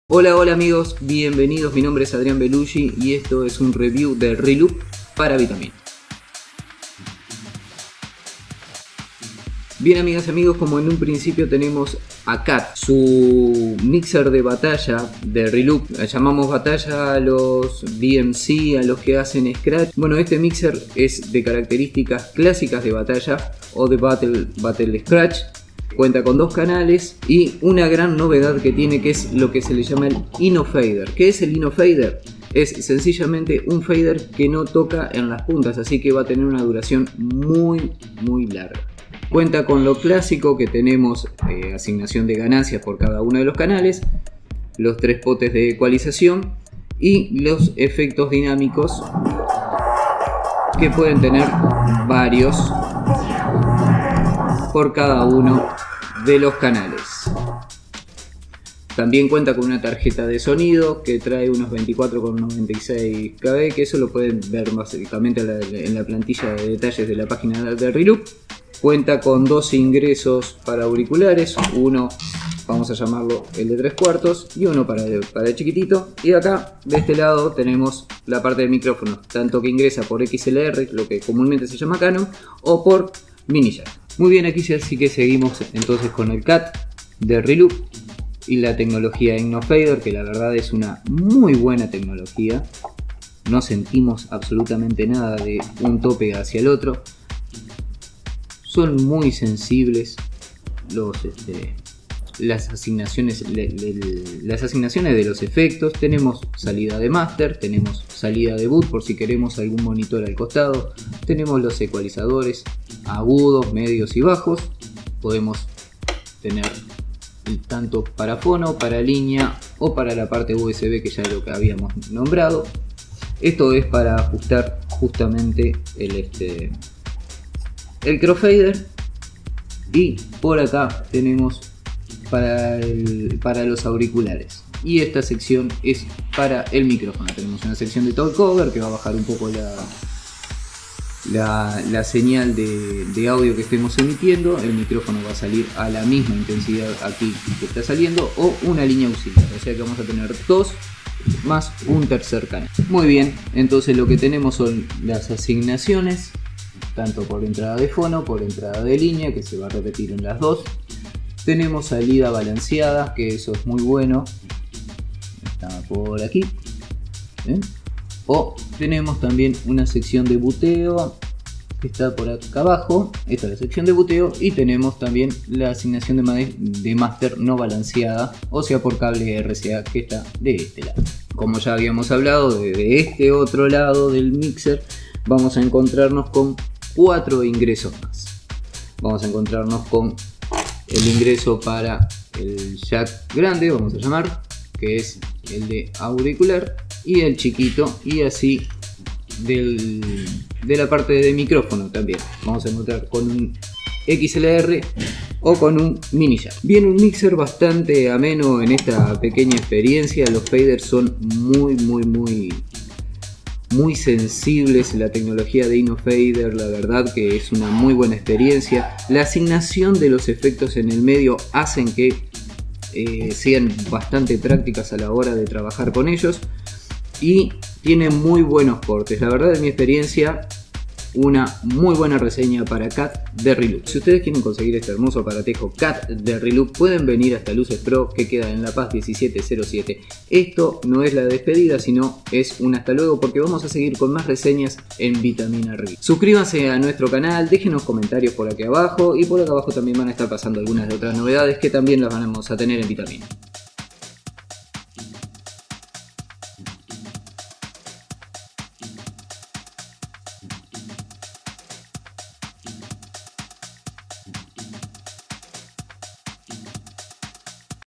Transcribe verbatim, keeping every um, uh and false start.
Hola, hola amigos, bienvenidos, mi nombre es Adrián Belushi y esto es un review del Reloop para Vitamin. Bien amigas y amigos, como en un principio tenemos a Cat, su mixer de batalla de Reloop. Llamamos batalla a los D M C, a los que hacen Scratch. Bueno, este mixer es de características clásicas de batalla o de Battle, battle Scratch. Cuenta con dos canales y una gran novedad que tiene, que es lo que se le llama el Ino Fader. ¿Qué es el Ino Fader? Es sencillamente un fader que no toca en las puntas, así que va a tener una duración muy muy larga. Cuenta con lo clásico que tenemos, eh, asignación de ganancias por cada uno de los canales, los tres potes de ecualización y los efectos dinámicos que pueden tener varios por cada uno de los canales. También cuenta con una tarjeta de sonido que trae unos veinticuatro coma noventa y seis KB, que eso lo pueden ver básicamente en la plantilla de detalles de la página de Reloop. Cuenta con dos ingresos para auriculares, uno vamos a llamarlo el de tres cuartos y uno para el, para el chiquitito. Y acá de este lado tenemos la parte de micrófono, tanto que ingresa por X L R, lo que comúnmente se llama Canon, o por mini jack. Muy bien, aquí sí que seguimos entonces con el Cat de Reloop y la tecnología Ino Fader, que la verdad es una muy buena tecnología. No sentimos absolutamente nada de un tope hacia el otro. Son muy sensibles los, este, las, asignaciones, le, le, las asignaciones de los efectos. Tenemos salida de master, tenemos salida de boot por si queremos algún monitor al costado. Tenemos los ecualizadores agudos, medios y bajos. Podemos tener tanto para fono, para línea o para la parte U S B, que ya es lo que habíamos nombrado. Esto es para ajustar justamente el, este, el crossfader. Y por acá tenemos para, el, para los auriculares. Y esta sección es para el micrófono. Tenemos una sección de talk cover que va a bajar un poco la, la, la señal de, de audio que estemos emitiendo. El micrófono va a salir a la misma intensidad aquí que está saliendo, o una línea auxiliar. O sea que vamos a tener dos más un tercer canal. Muy bien, entonces lo que tenemos son las asignaciones, tanto por entrada de fono, por entrada de línea, que se va a repetir en las dos. Tenemos salida balanceada, que eso es muy bueno. Está por aquí. ¿Bien? O tenemos también una sección de buteo que está por acá abajo. Esta es la sección de buteo. Y tenemos también la asignación de, ma de master no balanceada, o sea por cable R C A, que está de este lado. Como ya habíamos hablado, de, de este otro lado del mixer vamos a encontrarnos con cuatro ingresos más. Vamos a encontrarnos con el ingreso para el jack grande, vamos a llamar, que es el de auricular, y el chiquito, y así del, de la parte de micrófono también. Vamos a encontrar con un X L R o con un mini jack. Bien, un mixer bastante ameno en esta pequeña experiencia. Los faders son muy muy muy muy sensibles. La tecnología de Ino Fader, la verdad que es una muy buena experiencia. La asignación de los efectos en el medio hacen que eh, sean bastante prácticas a la hora de trabajar con ellos, y tienen muy buenos cortes. La verdad, en mi experiencia, una muy buena reseña para Cat de Reloop. Si ustedes quieren conseguir este hermoso aparatejo Cat de Reloop, pueden venir hasta Luces Pro, que queda en La Paz diecisiete cero siete. Esto no es la despedida, sino es un hasta luego, porque vamos a seguir con más reseñas en Vitamina Review. Suscríbanse a nuestro canal, déjenos comentarios por aquí abajo, y por acá abajo también van a estar pasando algunas de otras novedades que también las vamos a tener en Vitamina.